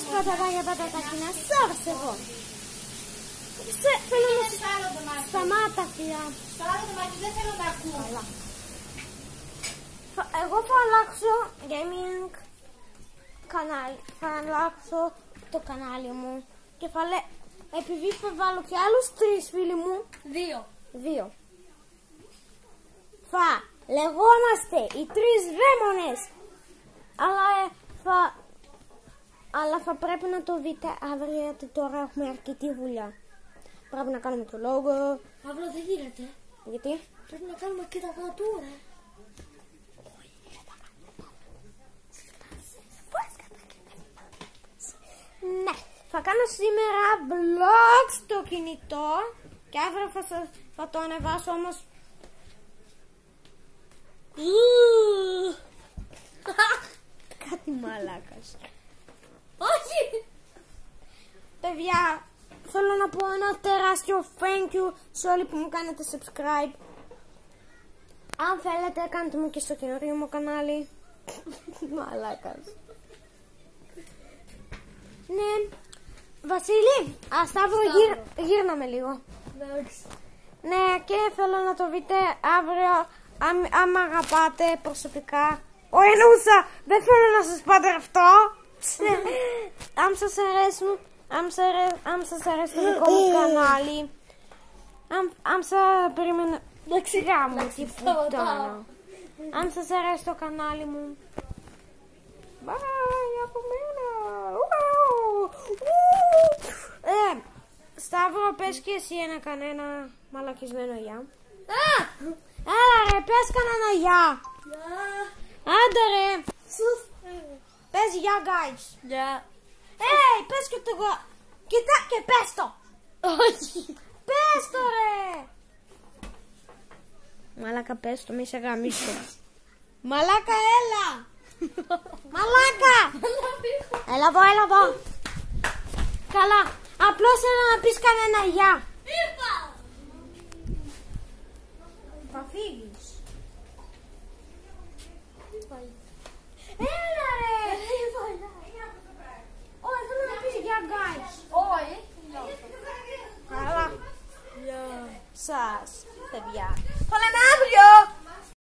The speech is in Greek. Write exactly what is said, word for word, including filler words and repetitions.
σας πατατάκια πατατάκια, σ' εγώ. Σε, θέλω να σου σταμάτα, φιλιά. Σταμάτα το μάτι, δεν θέλω να ακούω. Εγώ θα αλλάξω gaming κανάλι. Θα αλλάξω το κανάλι μου. Και θα λέ... Επειδή θα βάλω και άλλους τρεις φίλοι μου. Δύο. Δύο. Θα λεγόμαστε οι τρεις δαίμονες. Αλλά ε, θα... Αλλά θα πρέπει να το δείτε αύριο, γιατί τώρα έχουμε αρκετή δουλειά. Πρέπει να κάνουμε το λόγο. Αύριο δεν γίνεται. Γιατί? Πρέπει να κάνουμε και τα κατούρα. Ναι, θα κάνω σήμερα vlog στο κινητό και αύριο θα, σας, θα το ανεβάσω όμως. Κάτι μαλάκας. Όχι! Παιδιά, θέλω να πω ένα τεράστιο thank you σε όλοι που μου κάνετε subscribe. Αν θέλετε, κάντε μου και στο καινούριο μου κανάλι. Μαλάκας. Ναι, Βασίλη, α, Σταύρο, γύρ, γύρναμε λίγο. Εντάξει. Ναι, και θέλω να το δείτε αύριο, αν με αγαπάτε προσωπικά. Ω, εννοούσα, δεν θέλω να σας πάτε αυτό. Αν σας αρέσουν, αν σας αρέσει, αν σας αρέσει το δικό μου κανάλι, αν, αν σας περίμενα, δεξιά μου, τι πουτάνα. Αν σας αρέσει το κανάλι μου, bye, από μένα. Ε, Σταύρο, πες και εσύ ένα κανένα μαλακισμένο γεια. Α! Έλα ρε, πες κανένα γεια. Άντε ρε. Πες γεια, guys. Γεια. Hey, πες και το γεια. Κοίτα και πες το. Όχι. Πες το ρε. Μαλάκα, πες το, μη σε γαμίσω. Μαλάκα, έλα. Μαλάκα. Έλα εδώ, έλα εδώ. Καλά, απλώς θέλω να πεις κανένα γεια. Είπα. Θα φύγεις. Έλα ρε. Όχι, θέλω να πεις γεια, guys. Όχι. Καλά. Σας, παιδιά.